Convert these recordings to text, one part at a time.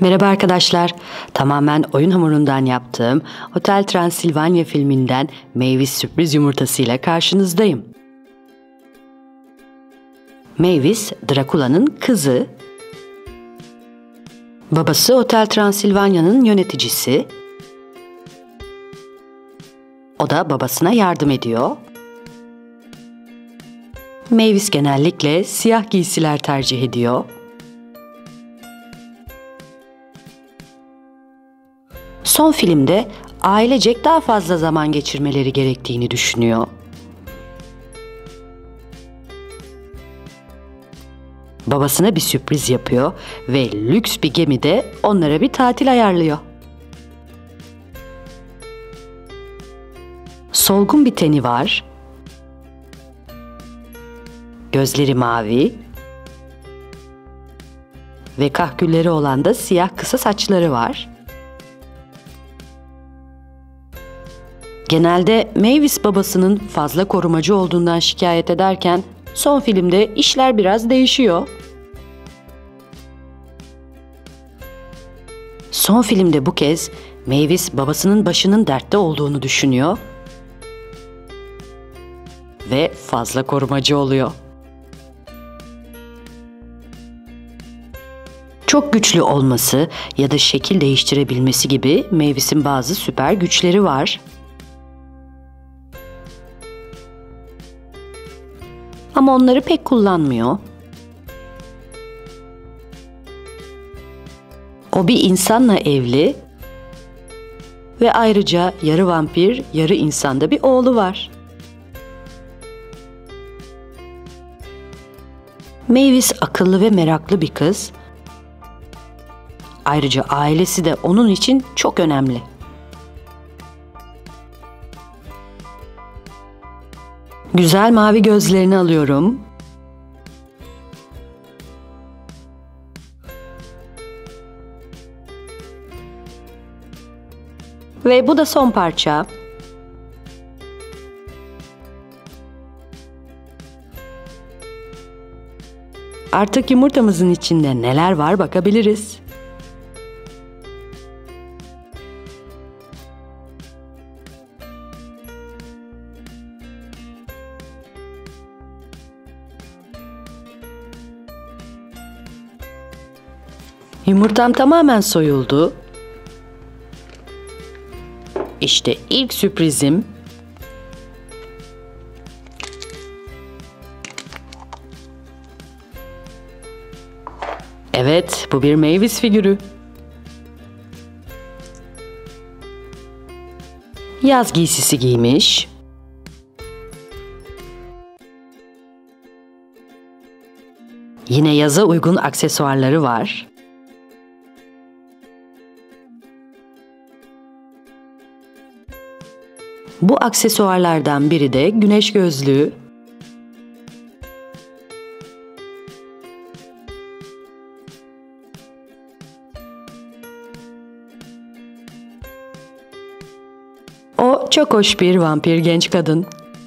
Merhaba arkadaşlar. Tamamen oyun hamurundan yaptığım Hotel Transilvanya filminden Mavis sürpriz yumurtasıyla karşınızdayım. Mavis, Drakula'nın kızı. Babası Hotel Transilvanya'nın yöneticisi. O da babasına yardım ediyor. Mavis genellikle siyah giysiler tercih ediyor. Son filmde ailecek daha fazla zaman geçirmeleri gerektiğini düşünüyor. Babasına bir sürpriz yapıyor ve lüks bir gemide onlara bir tatil ayarlıyor. Solgun bir teni var. Gözleri mavi ve kahkülleri olan da siyah kısa saçları var. Genelde Mavis babasının fazla korumacı olduğundan şikayet ederken son filmde işler biraz değişiyor. Son filmde bu kez Mavis babasının başının dertte olduğunu düşünüyor ve fazla korumacı oluyor. Çok güçlü olması ya da şekil değiştirebilmesi gibi Mavis'in bazı süper güçleri var. Ama onları pek kullanmıyor. O bir insanla evli ve ayrıca yarı vampir, yarı insanda bir oğlu var. Mavis akıllı ve meraklı bir kız. Ayrıca ailesi de onun için çok önemli. Güzel mavi gözlerini alıyorum. Ve bu da son parça. Artık yumurtamızın içinde neler var bakabiliriz. Yumurtam tamamen soyuldu. İşte ilk sürprizim. Evet, bu bir Mavis figürü. Yaz giysisi giymiş. Yine yaza uygun aksesuarları var. Bu aksesuarlardan biri de güneş gözlüğü. O çok hoş bir vampir genç kadın.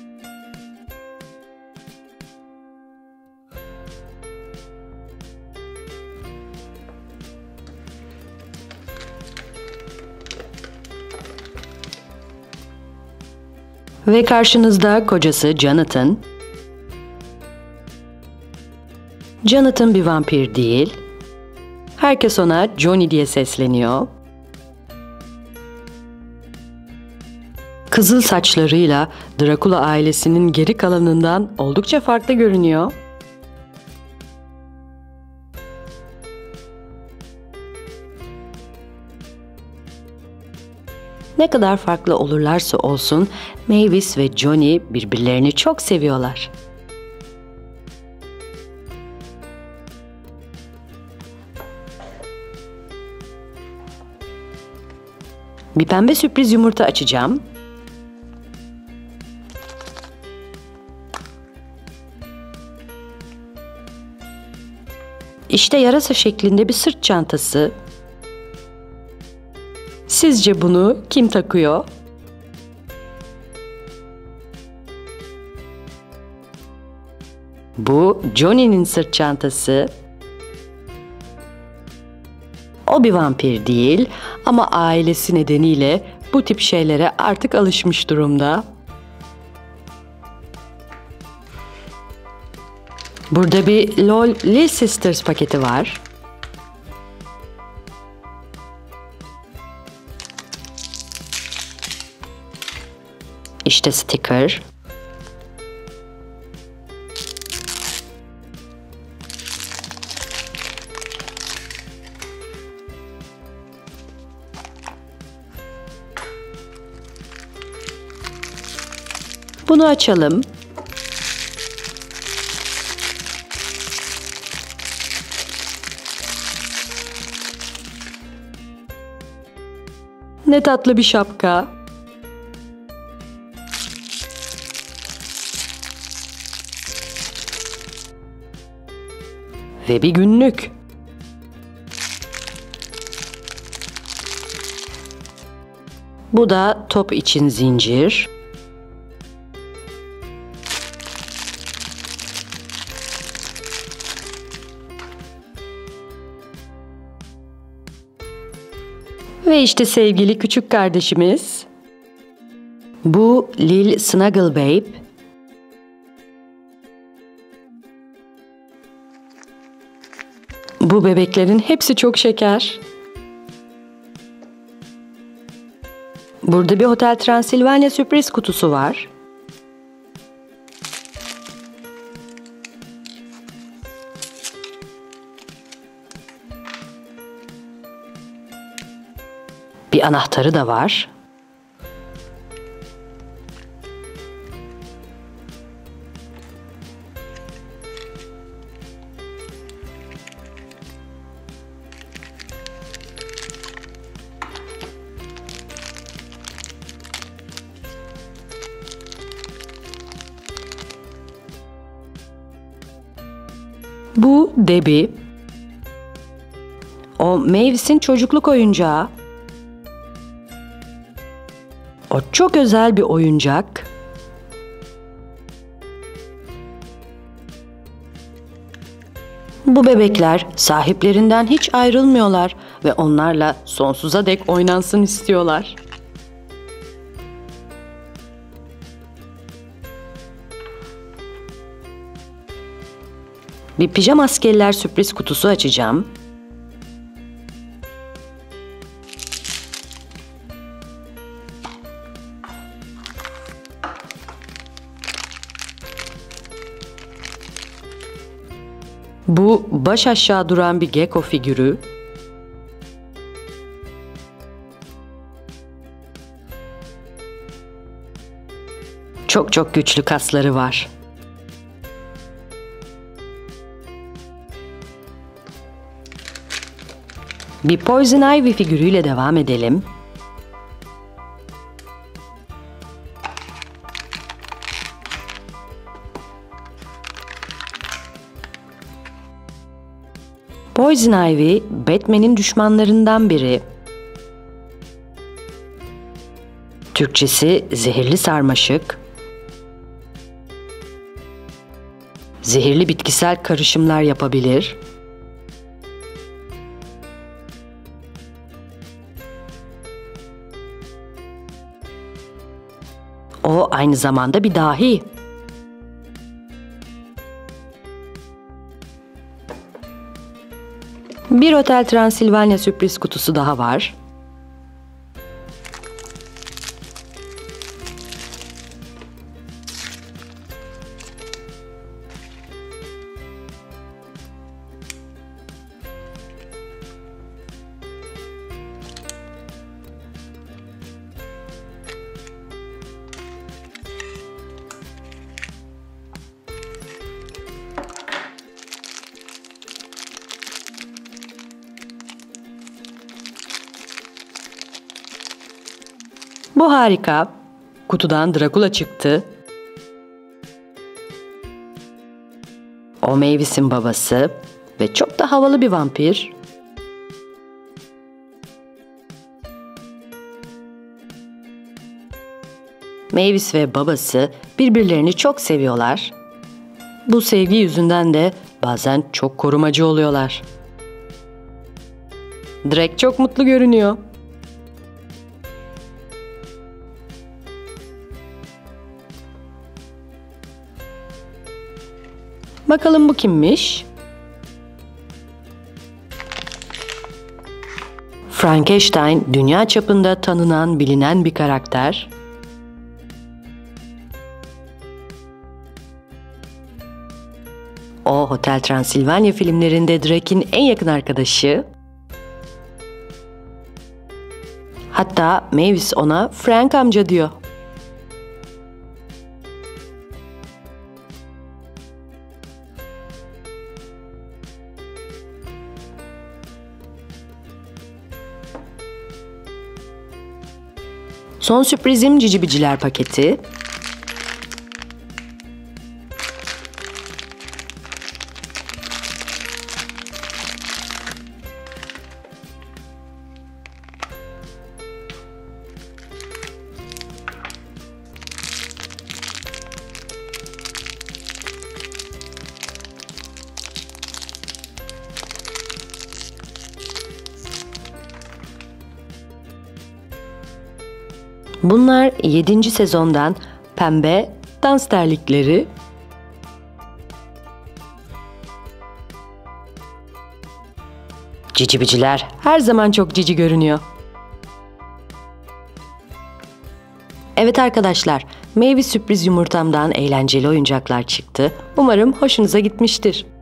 Ve karşınızda kocası Jonathan. Jonathan bir vampir değil. Herkes ona Johnny diye sesleniyor. Kızıl saçlarıyla Drakula ailesinin geri kalanından oldukça farklı görünüyor. Ne kadar farklı olurlarsa olsun Mavis ve Johnny birbirlerini çok seviyorlar. Bir pembe sürpriz yumurta açacağım. İşte yarasa şeklinde bir sırt çantası. Sizce bunu kim takıyor? Bu Johnny'nin sırt çantası. O bir vampir değil ama ailesi nedeniyle bu tip şeylere artık alışmış durumda. Burada bir LOL Lil Sisters paketi var. İşte sticker. Bunu açalım. Ne tatlı bir şapka. Ve bir günlük. Bu da top için zincir. Ve işte sevgili küçük kardeşimiz. Bu Lil Snuggle Babe. Bu bebeklerin hepsi çok şeker. Burada bir Hotel Transilvanya sürpriz kutusu var. Bir anahtarı da var. Bu Debbie. O Mavis'in çocukluk oyuncağı. O çok özel bir oyuncak. Bu bebekler sahiplerinden hiç ayrılmıyorlar ve onlarla sonsuza dek oynansın istiyorlar. Bir pijama askeriler sürpriz kutusu açacağım. Bu baş aşağı duran bir gecko figürü. Çok güçlü kasları var. Bir Poison Ivy figürüyle devam edelim. Poison Ivy, Batman'in düşmanlarından biri. Türkçesi zehirli sarmaşık. Zehirli bitkisel karışımlar yapabilir. O aynı zamanda bir dahi. Bir Hotel Transilvanya sürpriz kutusu daha var. Bu harika. Kutudan Dracula çıktı. O Mavis'in babası ve çok da havalı bir vampir. Mavis ve babası birbirlerini çok seviyorlar. Bu sevgi yüzünden de bazen çok korumacı oluyorlar. Drake çok mutlu görünüyor. Bakalım bu kimmiş? Frankenstein dünya çapında tanınan, bilinen bir karakter. O, Hotel Transilvanya filmlerinde Drake'in en yakın arkadaşı. Hatta Mavis ona Frank amca diyor. Son sürprizim Cici Biciler paketi. Bunlar 7. sezondan pembe dans terlikleri. Cici Biciler her zaman çok cici görünüyor. Evet arkadaşlar, Mavis sürpriz yumurtamdan eğlenceli oyuncaklar çıktı. Umarım hoşunuza gitmiştir.